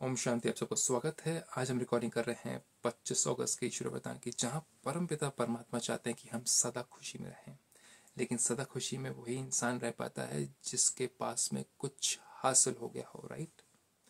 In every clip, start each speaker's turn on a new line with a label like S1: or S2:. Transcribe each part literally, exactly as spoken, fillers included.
S1: ओम शांति। आप सबको स्वागत है। आज हम रिकॉर्डिंग कर रहे हैं पच्चीस अगस्त के ईश्वर वरदान की, जहां परम पिता परमात्मा चाहते हैं कि हम सदा खुशी में रहें। लेकिन सदा खुशी में वही इंसान रह पाता है जिसके पास में कुछ हासिल हो गया हो। राइट?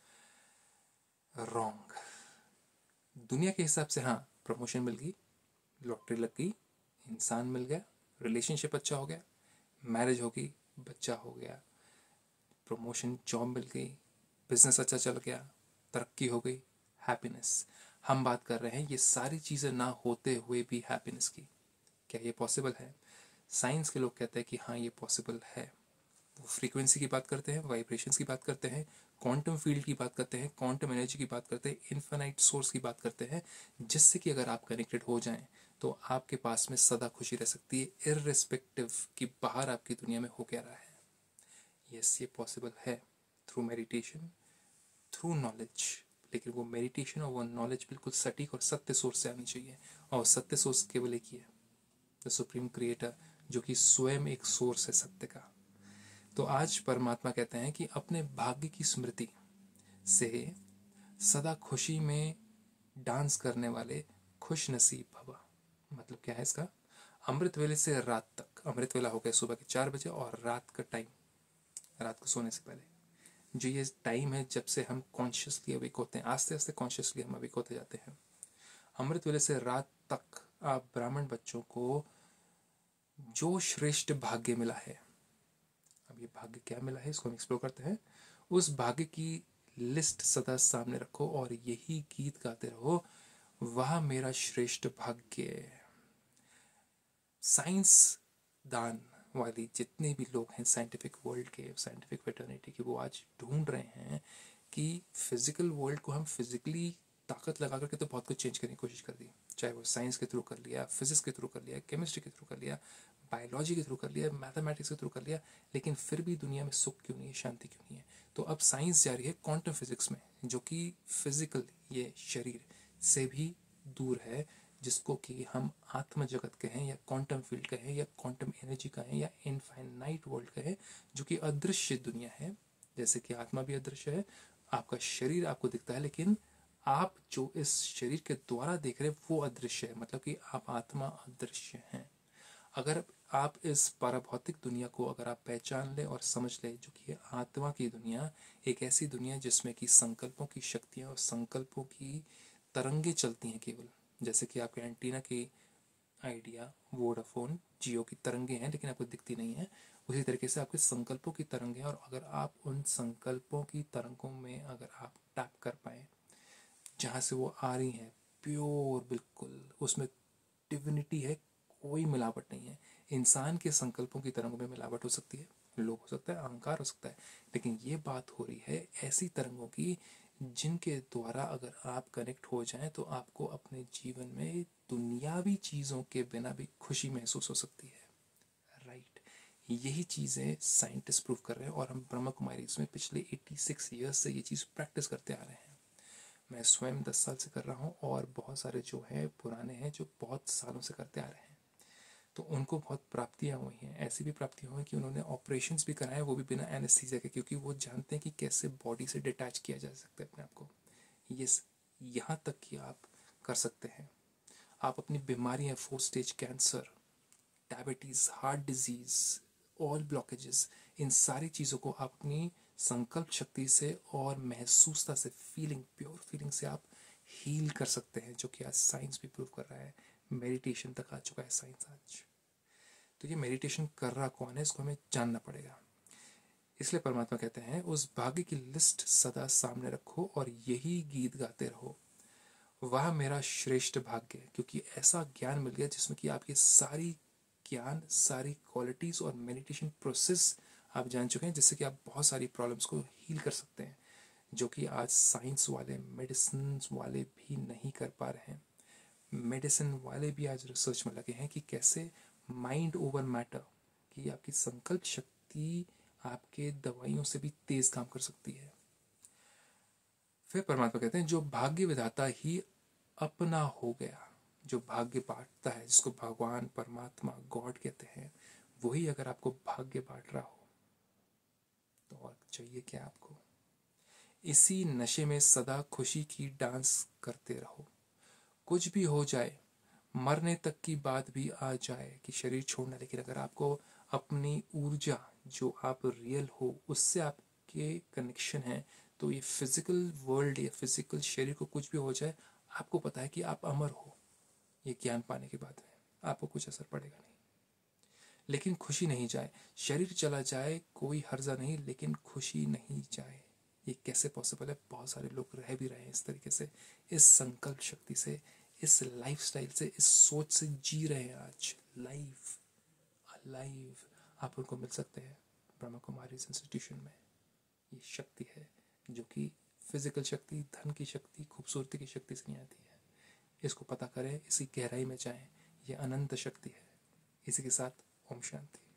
S1: रॉन्ग। दुनिया के हिसाब से हाँ, प्रमोशन मिल गई, लॉटरी लग गई, इंसान मिल गया, रिलेशनशिप अच्छा हो गया, मैरिज हो गई, बच्चा हो गया, प्रमोशन, जॉब मिल गई, बिजनेस अच्छा चल गया, तरक्की हो गई, हैप्पीनेस। हम बात कर रहे हैं ये सारी चीज़ें ना होते हुए भी हैप्पीनेस की। क्या ये पॉसिबल है? साइंस के लोग कहते हैं कि हाँ, ये पॉसिबल है। वो फ्रीक्वेंसी की बात करते हैं, वाइब्रेशंस की बात करते हैं, क्वांटम फील्ड की बात करते हैं, क्वांटम एनर्जी की बात करते हैं, इन्फिनाइट सोर्स की बात करते हैं, जिससे कि अगर आप कनेक्टेड हो जाएं तो आपके पास में सदा खुशी रह सकती है, इररिस्पेक्टिव कि बाहर आपकी दुनिया में हो क्या रहा है। यस, ये पॉसिबल है थ्रू मेडिटेशन, थ्रू नॉलेज। लेकिन वो मेडिटेशन और वो नॉलेज बिल्कुल सटीक और सत्य सोर्स से आनी चाहिए, और सत्य सोर्स केवल एक ही है, द सुप्रीम क्रिएटर, जो कि स्वयं एक सोर्स है सत्य का। तो आज परमात्मा कहते हैं कि अपने भाग्य की स्मृति से सदा खुशी में डांस करने वाले खुश नसीब भव। मतलब क्या है इसका? अमृत वेले से रात तक, अमृत वेला हो गया सुबह के चार बजे और रात का टाइम, रात को सोने से पहले, जो ये टाइम है जब से हम कॉन्शियसली अवेक होते हैं, आस्ते आस्ते कॉन्शियसली हम अवेक होते जाते हैं। अमृत वेले से रात तक आप ब्राह्मण बच्चों को जो श्रेष्ठ भाग्य मिला है, अब ये भाग्य क्या मिला है इसको हम एक्सप्लोर करते हैं। उस भाग्य की लिस्ट सदा सामने रखो और यही गीत गाते रहो, वह मेरा श्रेष्ठ भाग्य। साइंस दान वाली जितने भी लोग हैं साइंटिफिक वर्ल्ड के, साइंटिफिक फेटर्निटी के, वो आज ढूंढ रहे हैं कि फिजिकल वर्ल्ड को हम फिजिकली ताकत लगा करके तो बहुत कुछ चेंज करने की कोशिश कर दी, चाहे वो साइंस के थ्रू कर लिया, फिजिक्स के थ्रू कर लिया, केमिस्ट्री के थ्रू कर लिया, बायोलॉजी के थ्रू कर लिया, मैथमेटिक्स के थ्रू कर लिया, लेकिन फिर भी दुनिया में सुख क्यों नहीं है, शांति क्यों नहीं है? तो अब साइंस जा रही है क्वांटम फिजिक्स में, जो कि फिजिकल ये शरीर से भी दूर है, जिसको कि हम आत्म जगत कहें या क्वांटम फील्ड कहें या क्वांटम एनर्जी कहें या इनफाइनाइट वर्ल्ड कहें, जो कि अदृश्य दुनिया है। जैसे कि आत्मा भी अदृश्य है, आपका शरीर आपको दिखता है, लेकिन आप जो इस शरीर के द्वारा देख रहे हैं वो अदृश्य है, मतलब कि आप आत्मा अदृश्य हैं। अगर आप इस पाराभौतिक दुनिया को अगर आप पहचान लें और समझ लें, जो कि आत्मा की दुनिया एक ऐसी दुनिया जिसमें कि संकल्पों की शक्तियाँ और संकल्पों की तरंगे चलती हैं केवल, जैसे कि आपके एंटीना की आइडिया, वोडाफोन, जियो की तरंगे हैं लेकिन आपको दिखती नहीं है, उसी तरीके से आपके संकल्पों की तरंगे हैं। और अगर आप उन संकल्पों की तरंगों में अगर आप टैप कर पाए, जहाँ से वो आ रही हैं, प्योर, बिल्कुल उसमें डिविनिटी है, कोई मिलावट नहीं है। इंसान के संकल्पों की तरंगों में मिलावट हो सकती है, लोभ हो सकता है, अहंकार हो सकता है, लेकिन ये बात हो रही है ऐसी तरंगों की जिनके द्वारा अगर आप कनेक्ट हो जाएं तो आपको अपने जीवन में दुनियावी चीज़ों के बिना भी खुशी महसूस हो सकती है। राइट? यही चीज़ें साइंटिस्ट प्रूव कर रहे हैं और हम ब्रह्मा कुमारी में पिछले छियासी ईयर्स से ये चीज़ प्रैक्टिस करते आ रहे हैं। मैं स्वयं दस साल से कर रहा हूँ और बहुत सारे जो हैं पुराने हैं जो बहुत सालों से करते आ रहे हैं, तो उनको बहुत प्राप्तियाँ हुई हैं। ऐसी भी प्राप्तियाँ हुई कि उन्होंने ऑपरेशंस भी कराए, वो भी बिना एनेस्थीसिया के, क्योंकि वो जानते हैं कि कैसे बॉडी से डिटैच किया जा सकता है अपने आप को। ये यहाँ तक कि आप कर सकते हैं। आप अपनी बीमारियाँ, four stage cancer, diabetes, heart disease, all blockages, इन सारी चीज़ों को आप अपनी संकल्प शक्ति से और महसूसता से, फीलिंग, प्योर फीलिंग से आप हील कर सकते हैं, जो कि आज साइंस भी प्रूव कर रहा है। मेडिटेशन तक आ चुका है साइंस आज। तो ये मेडिटेशन कर रहा कौन है, इसको हमें जानना पड़ेगा। इसलिए परमात्मा कहते हैं उस भाग्य की लिस्ट सदा सामने रखो और यही गीत गाते रहो, वह मेरा श्रेष्ठ भाग्य है। क्योंकि ऐसा ज्ञान मिल गया जिसमें कि आपकी सारी ज्ञान, सारी क्वालिटीज और मेडिटेशन प्रोसेस आप जान चुके हैं, जिससे कि आप बहुत सारी प्रॉब्लम्स को हील कर सकते हैं, जो कि आज साइंस वाले, मेडिसिन वाले भी नहीं कर पा रहे हैं। मेडिसिन वाले भी आज रिसर्च में लगे हैं कि कैसे माइंड ओवर मैटर, कि आपकी संकल्प शक्ति आपके दवाइयों से भी तेज काम कर सकती है। फिर परमात्मा कहते हैं जो भाग्य विधाता ही अपना हो गया, जो भाग्य बांटता है, जिसको भगवान, परमात्मा, गॉड कहते हैं, वही अगर आपको भाग्य बांट रहा हो तो और चाहिए क्या आपको? इसी नशे में सदा खुशी की डांस करते रहो। कुछ भी हो जाए, मरने तक की बात भी आ जाए कि शरीर छोड़ना, लेकिन अगर आपको अपनी ऊर्जा जो आप रियल हो उससे आपके कनेक्शन है, तो ये फिजिकल वर्ल्ड या फिजिकल शरीर को कुछ भी हो जाए, आपको पता है कि आप अमर हो। ये ज्ञान पाने के बाद में आपको कुछ असर पड़ेगा नहीं। लेकिन खुशी नहीं जाए, शरीर चला जाए कोई हर्जा नहीं, लेकिन खुशी नहीं जाए। ये कैसे पॉसिबल है? बहुत सारे लोग रह भी रहे हैं इस तरीके से, इस संकल्प शक्ति से, इस लाइफस्टाइल से, इस सोच से जी रहे हैं आज लाइफ लाइव। आप उनको मिल सकते हैं ब्रह्मा कुमारी इंस्टीट्यूशन में। ये शक्ति है जो कि फिजिकल शक्ति, धन की शक्ति, खूबसूरती की शक्ति से नहीं आती है। इसको पता करें, इसी गहराई में जाएं। ये अनंत शक्ति है। इसी के साथ ओम शांति।